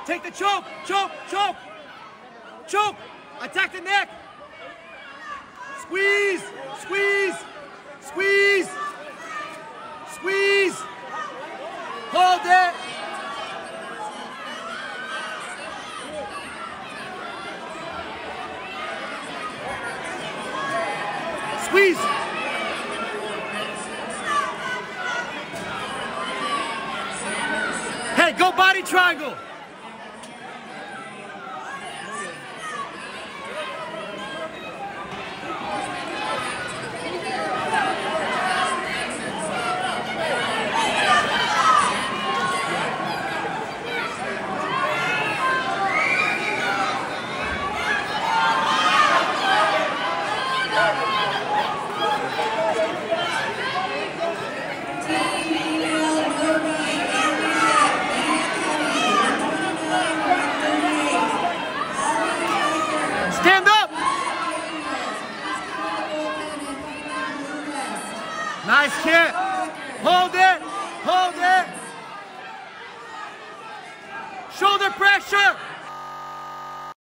Take the choke. Choke. Choke. Choke. Attack the neck. Squeeze. Squeeze. Squeeze. Squeeze. Hold it. Squeeze. Hey, go body triangle. Stand up! Nice kick. Hold it. Hold it. Shoulder pressure.